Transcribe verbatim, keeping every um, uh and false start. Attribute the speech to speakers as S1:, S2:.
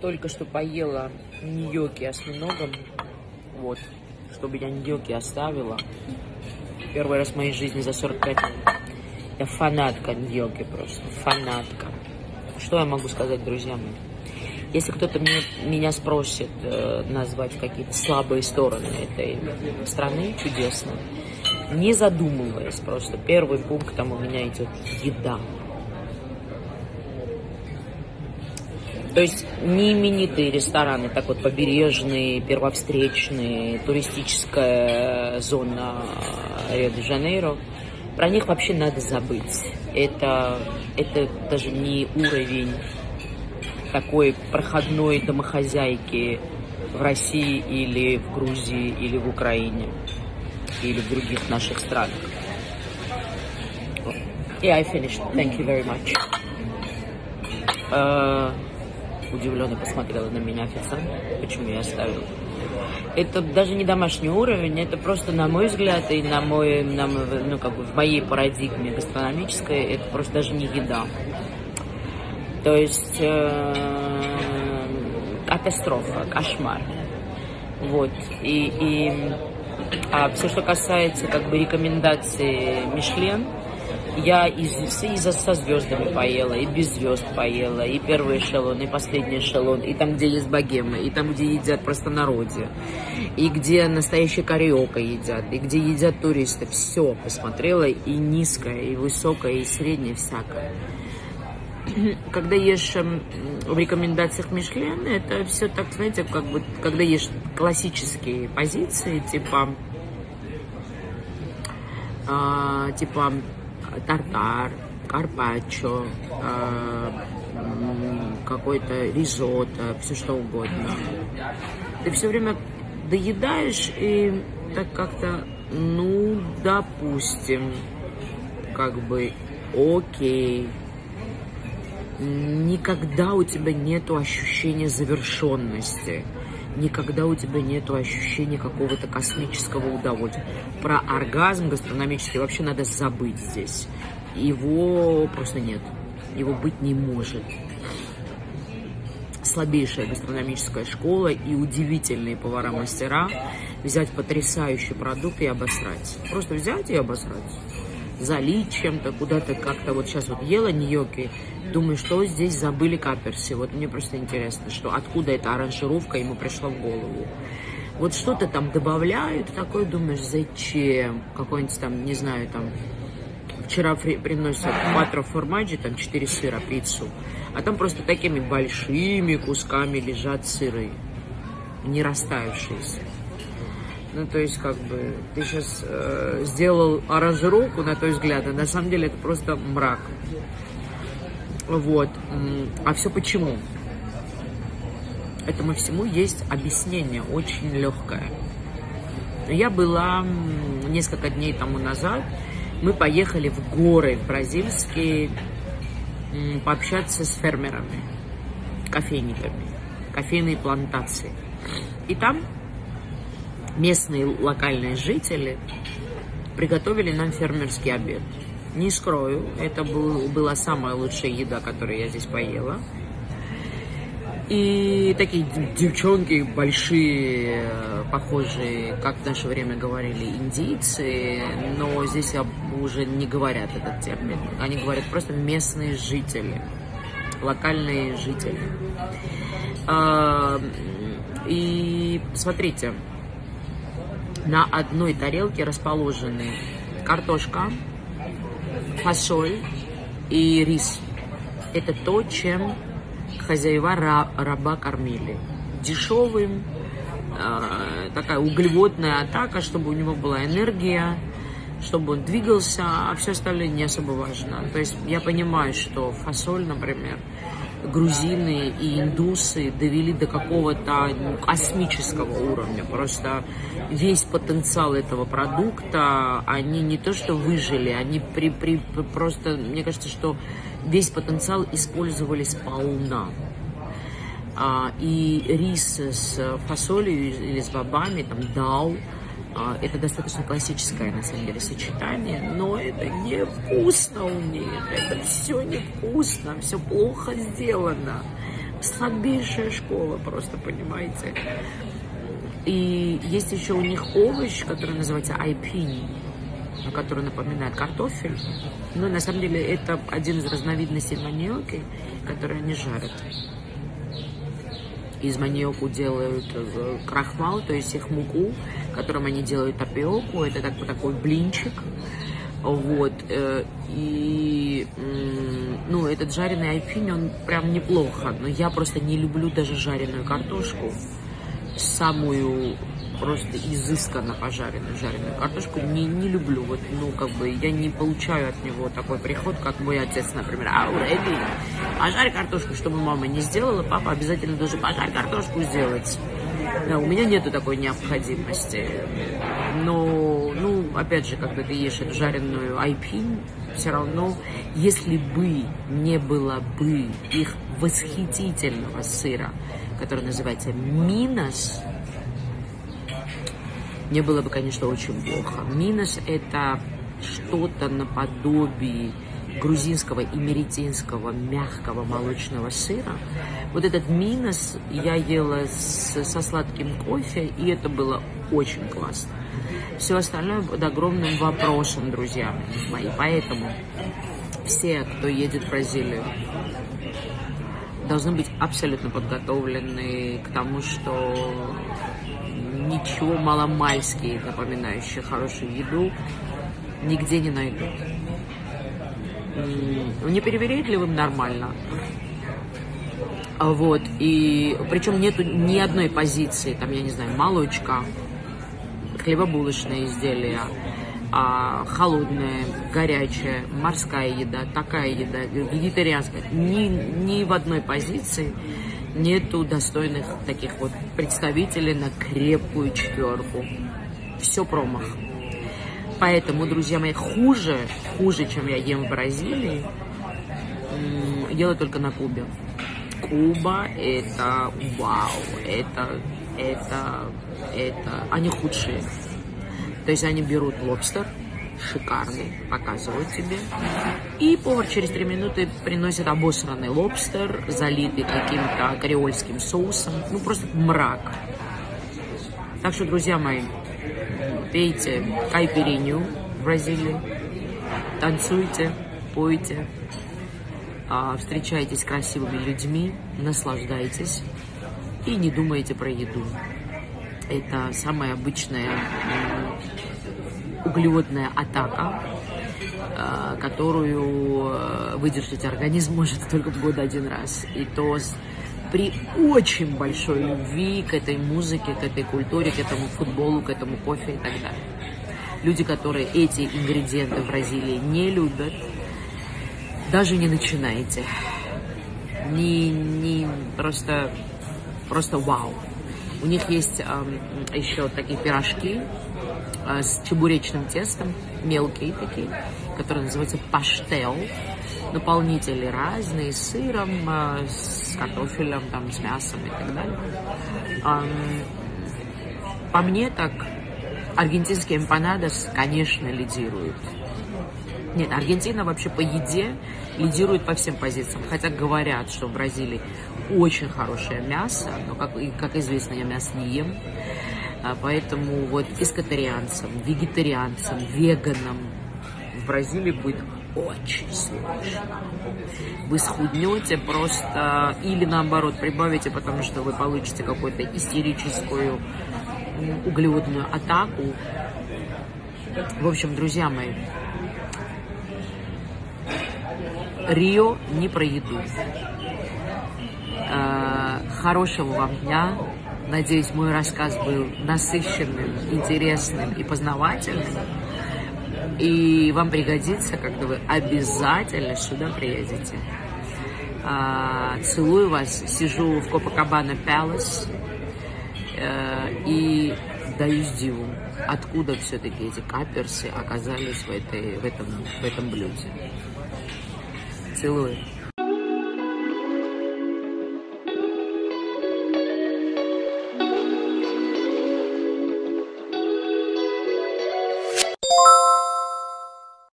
S1: только что поела ньокки осьминогом. Вот, чтобы я ньокки оставила. Первый раз в моей жизни за сорок пять лет. Я фанатка ньокки просто, фанатка. Что я могу сказать, друзья мои? Если кто-то мне, меня спросит э, назвать какие-то слабые стороны этой страны чудесной, не задумываясь, просто первый пункт там у меня идет еда. То есть не именитые рестораны, так вот побережные, первовстречные, туристическая зона Рио-де-Жанейро, про них вообще надо забыть. Это, это даже не уровень такой проходной домохозяйки в России или в Грузии, или в Украине, или в других наших странах. Yeah, I finished. Thank you very much. Uh, удивленно посмотрела на меня официант, почему я оставила. Это даже не домашний уровень, это просто, на мой взгляд, и на мой, на, ну, как бы в моей парадигме гастрономической, это просто даже не еда. То есть э, катастрофа, кошмар. Вот. И, и а все, что касается как бы рекомендаций Мишлен, я и, и со звездами поела, и без звезд поела, и первый эшелон, и последний эшелон, и там, где есть богемы, и там, где едят простонародье, и где настоящая кариока едят, и где едят туристы. Все посмотрела, и низкое, и высокое, и среднее, всякое. Когда ешь в рекомендациях Мишлен, это все так, знаете, как бы, когда ешь классические позиции, типа, э, типа тартар, карпаччо, э, какой-то ризотто, все что угодно. Ты все время доедаешь и так как-то, ну, допустим, как бы, окей. Никогда у тебя нету ощущения завершенности, никогда у тебя нету ощущения какого-то космического удовольствия. Про оргазм гастрономический вообще надо забыть здесь. Его просто нет, его быть не может. Слабейшая гастрономическая школа и удивительные повара-мастера взять потрясающий продукт и обосрать. Просто взять и обосрать. Залить чем-то, куда-то как-то. Вот сейчас вот ела ньокки, думаю, что здесь забыли каперси. Вот мне просто интересно, что откуда эта аранжировка ему пришла в голову. Вот что-то там добавляют, такой думаешь, зачем? Какой-нибудь там, не знаю, там, вчера приносят кваттро формаджи, там четыре сыра, пиццу, а там просто такими большими кусками лежат сыры, не растаявшиеся. Ну, то есть, как бы, ты сейчас э, сделал аранжировку, на твой взгляд, а на самом деле это просто мрак. Вот. А все почему? Этому всему есть объяснение, очень легкое. Я была несколько дней тому назад, мы поехали в горы бразильские пообщаться с фермерами, кофейниками, кофейные плантации. И там местные локальные жители приготовили нам фермерский обед. Не скрою, это был, была самая лучшая еда, которую я здесь поела. И такие девчонки большие, похожие, как в наше время говорили, индийцы, но здесь уже не говорят этот термин. Они говорят просто местные жители, локальные жители. И смотрите, на одной тарелке расположены картошка, фасоль и рис. Это то, чем хозяева раба кормили. Дешевым, э, такая углеводная атака, чтобы у него была энергия, чтобы он двигался, а все остальное не особо важно. То есть я понимаю, что фасоль, например, грузины и индусы довели до какого-то космического уровня. Просто весь потенциал этого продукта, они не то что выжили, они при, при, просто, мне кажется, что весь потенциал использовали сполна. А, и рис с фасолью или с бобами, там, дал, а, это достаточно классическое, на самом деле, сочетание, но это невкусно у них, это все невкусно, все плохо сделано. слабейшая школа, просто, понимаете. И есть еще у них овощ, который называется айпинь, который напоминает картофель. Но на самом деле это один из разновидностей маниоки, которые они жарят. Из маниоку делают крахмал, то есть их муку, которым они делают тапиоку. Это так, такой блинчик. Вот. И ну, этот жареный айпинь, он прям неплохо. Но я просто не люблю даже жареную картошку. Самую просто изысканно пожаренную жареную картошку не, не люблю. Вот, ну, как бы я не получаю от него такой приход, как мой отец, например. Аурели, пожарь картошку, чтобы мама не сделала, папа обязательно должен пожарь картошку сделать. Да, у меня нету такой необходимости. Но, ну, опять же, когда ты ешь эту жареную айпинь, все равно, если бы не было бы их восхитительного сыра, который называется минос, мне было бы, конечно, очень плохо. Минос – это что-то наподобие грузинского и меретинского мягкого молочного сыра. Вот этот минос я ела с, со сладким кофе, и это было очень классно. Все остальное под огромным вопросом, друзья мои. Поэтому все, кто едет в Бразилию, должны быть абсолютно подготовлены к тому, что ничего маломальски напоминающего хорошую еду нигде не найдут. Не перевередливым нормально. Вот. И причем нету ни одной позиции, там, я не знаю, молочка, хлебобулочные изделия, а, холодная, горячая, морская еда, такая еда, вегетарианская. Ни, ни в одной позиции нету достойных таких вот представителей на крепкую четверку. Все промах. Поэтому, друзья мои, хуже, хуже, чем я ем в Бразилии, ела только на Кубе. Куба – это вау, это, это, это, они худшие. То есть они берут лобстер, шикарный, показывают тебе, и повар через три минуты приносит обосранный лобстер, залитый каким-то креольским соусом, ну просто мрак. Так что, друзья мои, пейте кайпиринью в Бразилии, танцуйте, пойте, встречайтесь с красивыми людьми, наслаждайтесь и не думайте про еду. Это самая обычная углеводная атака, которую выдержать организм может только в год один раз. И то при очень большой любви к этой музыке, к этой культуре, к этому футболу, к этому кофе и так далее. Люди, которые эти ингредиенты в Бразилии не любят, даже не начинайте. Не, не, просто, просто вау. У них есть э, еще такие пирожки э, с чебуречным тестом, мелкие такие, которые называются паштел. Наполнители разные, с сыром, э, с картофелем, там, с мясом и так далее. Э, по мне так, аргентинские эмпанадос, конечно, лидируют. Нет, Аргентина вообще по еде лидирует по всем позициям. Хотя говорят, что в Бразилии очень хорошее мясо, но, как, как известно, я мясо не ем. Поэтому вот пескотарианцам, вегетарианцам, веганам в Бразилии будет очень сложно. Вы схуднете просто или наоборот прибавите, потому что вы получите какую-то истерическую углеводную атаку. В общем, друзья мои, Рио не про еду. Хорошего вам дня. Надеюсь, мой рассказ был насыщенным, интересным и познавательным. И вам пригодится, когда вы обязательно сюда приедете. Целую вас. Сижу в Копакабана Пэлас и даюсь диву, откуда все-таки эти каперсы оказались в, этой, в, этом, в этом блюде. Целую.